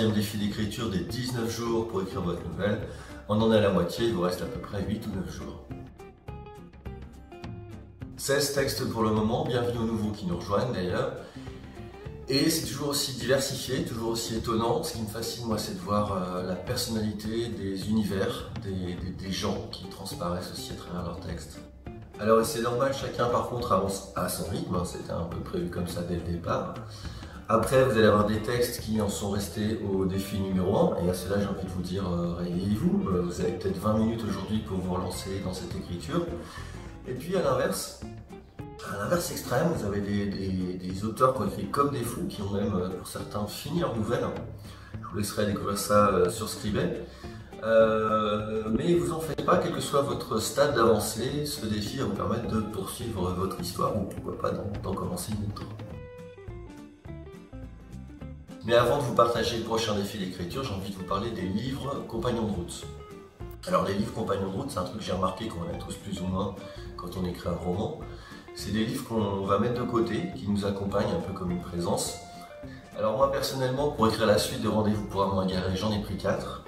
troisième défi d'écriture des 19 jours pour écrire votre nouvelle. On en est à la moitié, il vous reste à peu près 8 ou 9 jours. 16 textes pour le moment, bienvenue aux nouveaux qui nous rejoignent d'ailleurs. Et c'est toujours aussi diversifié, toujours aussi étonnant. Ce qui me fascine, moi, c'est de voir la personnalité des univers, des gens qui transparaissent aussi à travers leurs textes. Alors, c'est normal, chacun par contre avance à son rythme, hein, c'était un peu prévu comme ça dès le départ. Après, vous allez avoir des textes qui en sont restés au défi numéro 1, et à cela, j'ai envie de vous dire, réveillez-vous. Vous avez peut-être 20 minutes aujourd'hui pour vous relancer dans cette écriture. Et puis, à l'inverse extrême, vous avez des auteurs qui ont écrit comme des fous, qui ont même, pour certains, fini leur nouvelle. Je vous laisserai découvrir ça sur Scribd. Mais vous en faites pas, quel que soit votre stade d'avancée, ce défi va vous permettre de poursuivre votre histoire, ou pourquoi pas d'en commencer une autre. Mais avant de vous partager le prochain défi d'écriture, j'ai envie de vous parler des livres compagnons de route. Alors les livres compagnons de route, c'est un truc que j'ai remarqué qu'on a tous plus ou moins quand on écrit un roman. C'est des livres qu'on va mettre de côté, qui nous accompagnent un peu comme une présence. Alors moi personnellement, pour écrire la suite de Rendez-vous pour Amant égaré, j'en ai pris 4.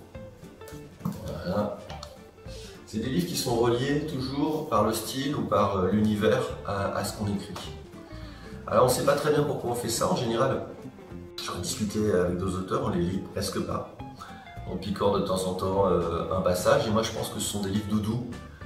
Voilà. C'est des livres qui sont reliés toujours par le style ou par l'univers à ce qu'on écrit. Alors on ne sait pas très bien pourquoi on fait ça. En général, j'en ai discuté avec d'autres auteurs, on les lit presque pas. On picore de temps en temps un passage, et moi je pense que ce sont des livres doudous.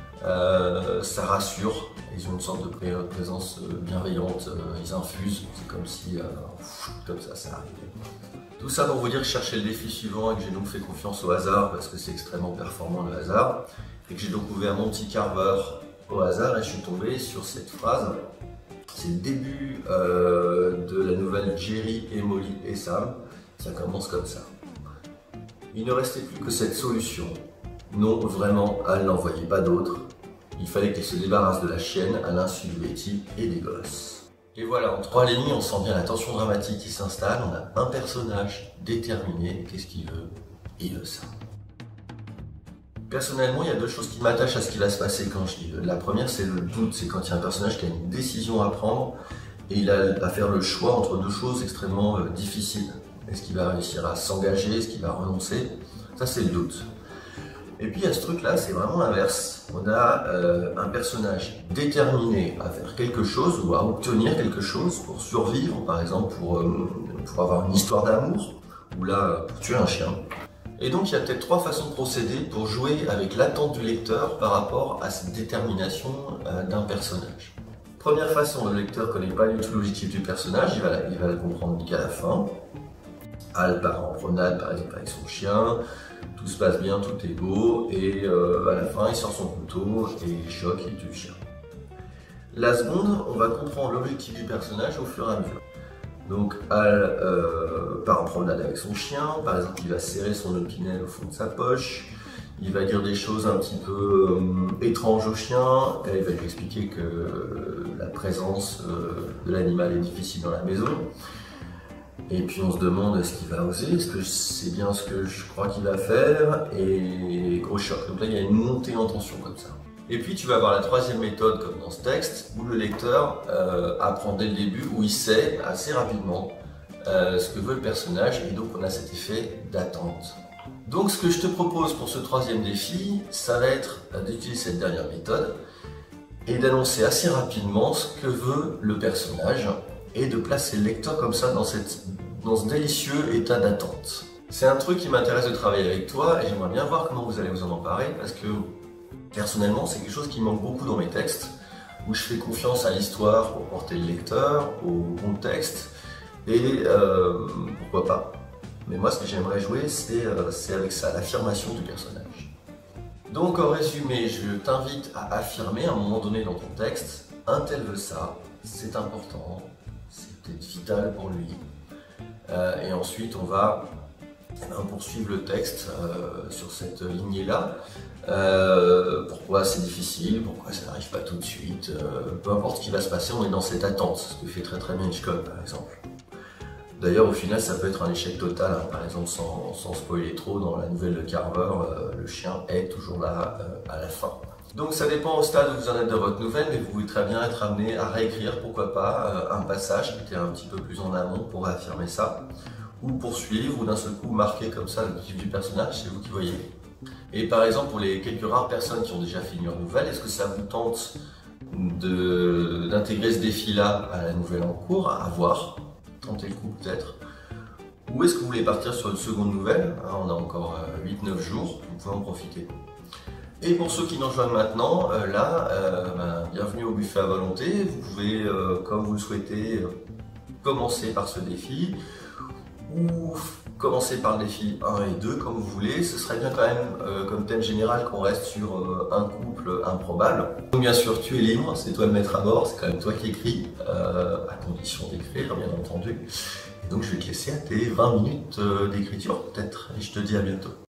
Ça rassure, ils ont une sorte de présence bienveillante, ils infusent, c'est comme si, comme ça arrivait. Tout ça pour vous dire que je cherchais le défi suivant et que j'ai donc fait confiance au hasard, parce que c'est extrêmement performant le hasard, et que j'ai donc ouvert mon petit carveur au hasard, et je suis tombé sur cette phrase. C'est le début de la nouvelle Jerry et Molly et Sam, ça commence comme ça. Il ne restait plus que cette solution. Non, vraiment, elle n'en voyait pas d'autre. Il fallait qu'elle se débarrasse de la chienne à l'insu de Betty et des gosses. Et voilà, en 3 lignes, on sent bien la tension dramatique qui s'installe. On a un personnage déterminé. Qu'est-ce qu'il veut? Il veut ça. Personnellement, il y a 2 choses qui m'attachent à ce qui va se passer quand je lis. La première, c'est le doute. C'est quand il y a un personnage qui a une décision à prendre et il a à faire le choix entre 2 choses extrêmement difficiles. Est-ce qu'il va réussir à s'engager? Est-ce qu'il va renoncer? Ça, c'est le doute. Et puis, à ce truc-là, c'est vraiment l'inverse. On a un personnage déterminé à faire quelque chose ou à obtenir quelque chose pour survivre, par exemple pour avoir une histoire d'amour, ou là, pour tuer un chien. Et donc, il y a peut-être 3 façons de procéder pour jouer avec l'attente du lecteur par rapport à cette détermination d'un personnage. Première façon, le lecteur ne connaît pas du tout l'objectif du personnage, il va le comprendre qu'à la fin. Elle part en promenade par exemple avec son chien, tout se passe bien, tout est beau, et à la fin il sort son couteau et il choque et il tue le chien. La seconde, on va comprendre l'objectif du personnage au fur et à mesure. Donc elle part en promenade avec son chien, par exemple il va serrer son opinel au fond de sa poche, il va dire des choses un petit peu étranges au chien, et il va lui expliquer que la présence de l'animal est difficile dans la maison. Et puis on se demande est-ce qu'il va oser, est-ce que c'est bien ce que je crois qu'il va faire, et gros choc. Donc là il y a une montée en tension comme ça. Et puis tu vas avoir la 3e méthode comme dans ce texte, où le lecteur apprend dès le début, où il sait assez rapidement ce que veut le personnage, et donc on a cet effet d'attente. Donc ce que je te propose pour ce 3e défi, ça va être d'utiliser cette dernière méthode, et d'annoncer assez rapidement ce que veut le personnage, et de placer le lecteur comme ça dans ce délicieux état d'attente. C'est un truc qui m'intéresse de travailler avec toi et j'aimerais bien voir comment vous allez vous en emparer parce que personnellement c'est quelque chose qui manque beaucoup dans mes textes où je fais confiance à l'histoire pour porter le lecteur, au contexte et pourquoi pas. Mais moi ce que j'aimerais jouer c'est avec ça, l'affirmation du personnage. Donc en résumé, je t'invite à affirmer à un moment donné dans ton texte, un tel veut ça, c'est important. C'est peut-être vital pour lui. Et ensuite, on va poursuivre le texte sur cette lignée-là. Pourquoi c'est difficile, pourquoi ça n'arrive pas tout de suite. Peu importe ce qui va se passer, on est dans cette attente, ce que fait très très bien Hitchcock par exemple. D'ailleurs, au final, ça peut être un échec total. Hein. Par exemple, sans spoiler trop, dans la nouvelle de Carver, le chien est toujours là à la fin. Donc ça dépend au stade où vous en êtes dans votre nouvelle, mais vous pouvez très bien être amené à réécrire, pourquoi pas, un passage qui était un petit peu plus en amont pour réaffirmer ça. ou poursuivre, ou d'un seul coup marquer comme ça le kiff du personnage, c'est vous qui voyez. Et par exemple, pour les quelques rares personnes qui ont déjà fini leur nouvelle, est-ce que ça vous tente d'intégrer ce défi-là à la nouvelle en cours, à voir, tenter le coup peut-être? Ou est-ce que vous voulez partir sur une seconde nouvelle? On a encore 8-9 jours, vous pouvez en profiter. Et pour ceux qui nous rejoignent maintenant, bienvenue au buffet à volonté. Vous pouvez, comme vous le souhaitez, commencer par ce défi ou commencer par le défi 1 et 2 comme vous voulez. Ce serait bien quand même, comme thème général, qu'on reste sur un couple improbable. Donc bien sûr, tu es libre, c'est toi le maître à bord, c'est quand même toi qui écris, à condition d'écrire bien entendu. Et donc je vais te laisser à tes 20 minutes d'écriture peut-être, et je te dis à bientôt.